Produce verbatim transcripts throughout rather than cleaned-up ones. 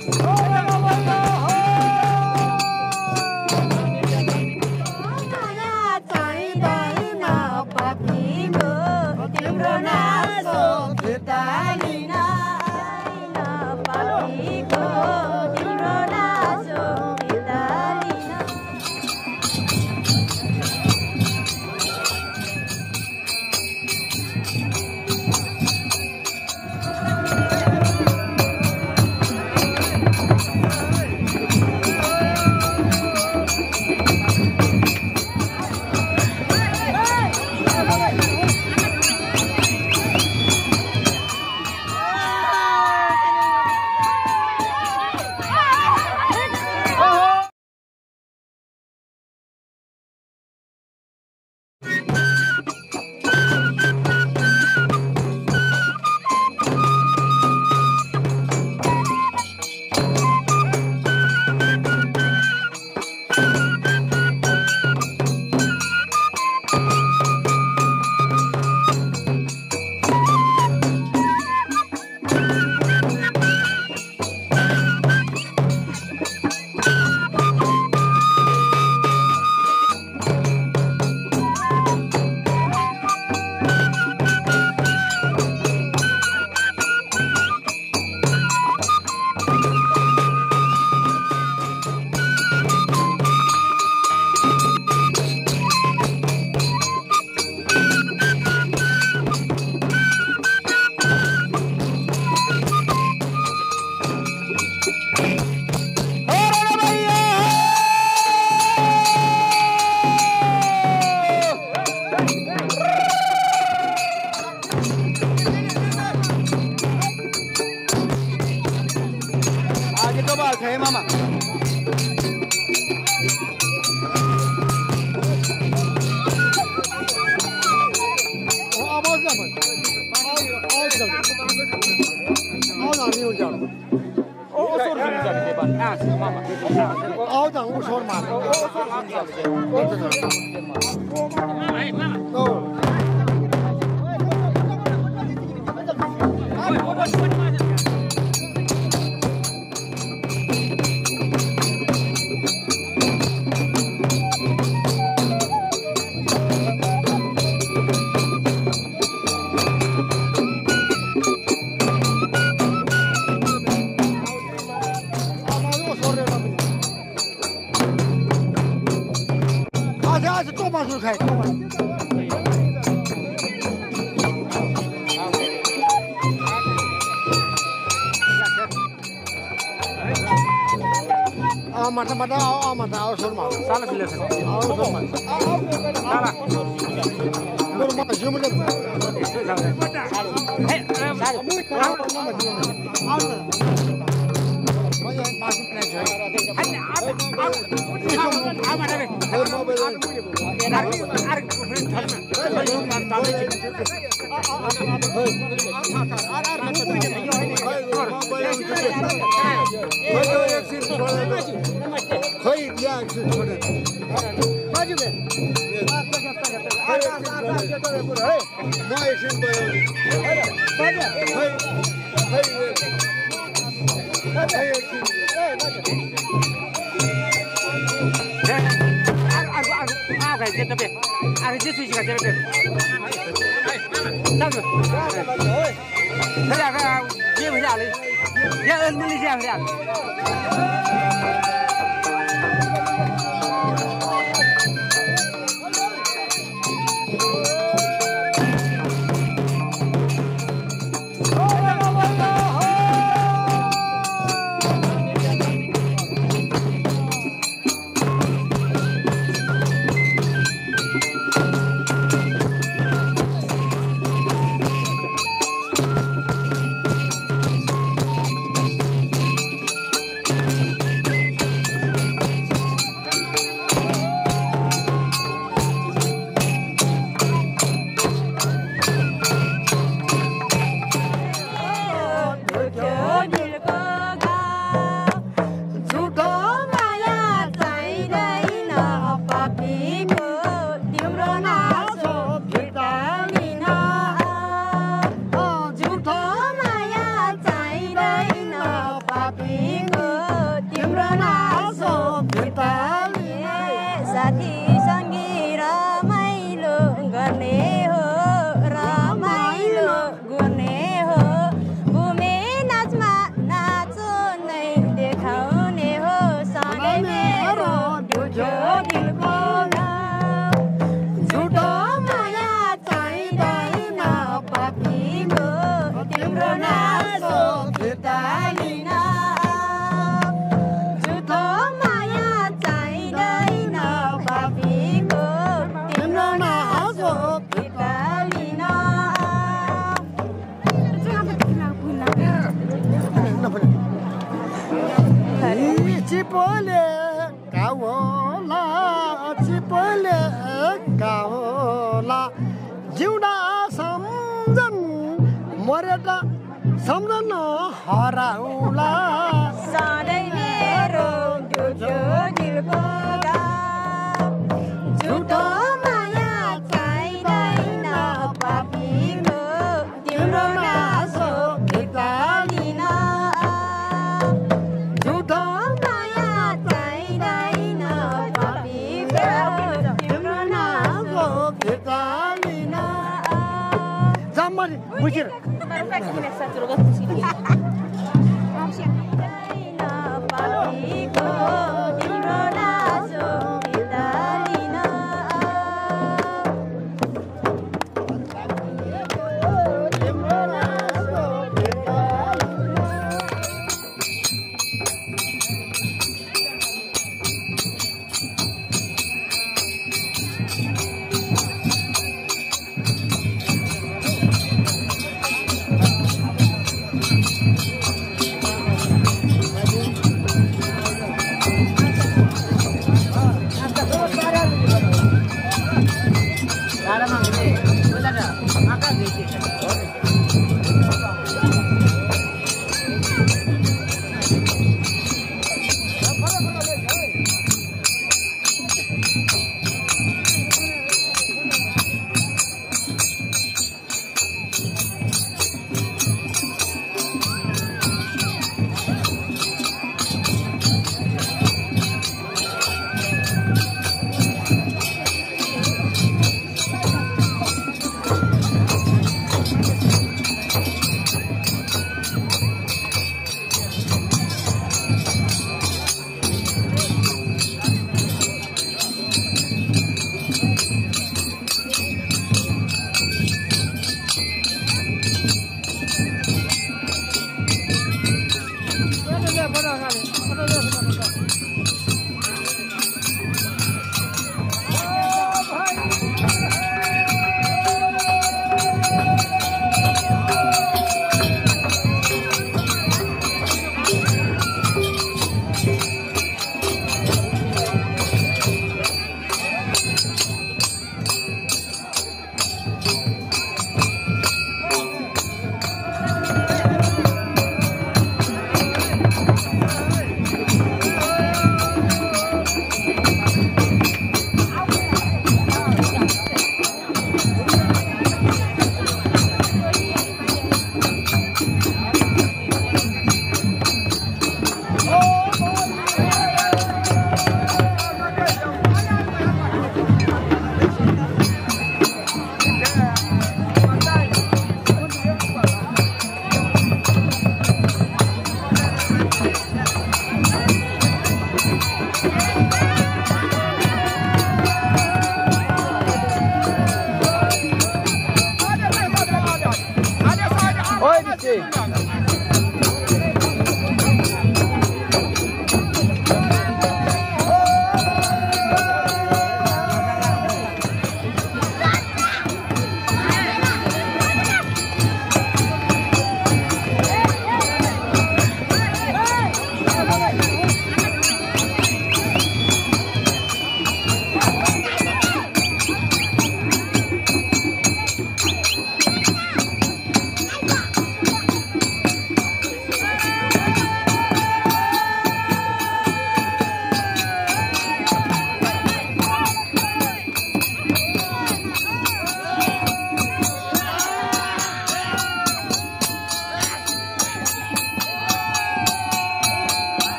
可以妈妈。我阿包是什么？熬熬是什么？熬哪里有讲？我我说的是这个对吧？啊，是妈妈。熬长我说的嘛。我我说的是这个。我知道。哎，妈妈。哦。 开啊，马上马上啊，马上熬熟了嘛，啥了？熬熟嘛，啥了？我他妈什么人？哎，啥的？啥的？我也马上来吃。哎，啊啊啊！你说啊嘛那边，啊啊啊！ 可以第二次出来，快点呗！啊，大大大，这这不来，马也是不要，快点，快点，可以，可以，快点，哎，快点。哎，二二二二块钱这边，二块钱出去看这边。哎，上去，这两个一块钱的，两个没两块钱。 Bingo. चिपोले काहोला चिपोले काहोला जिउडा सम्झन मरेटा सम्झन हराउला सधैँ मेरो झुठो दिलको झुठो माया चाहिँदैन पापीको तिम्रो नासो फिर्ता लिन झुठो माया चाहिँदैन पापीको तिम्रो नासो फिर्ता लिन जम्मरी बुझेर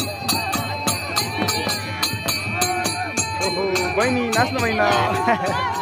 बहिनी नाच्नु भएन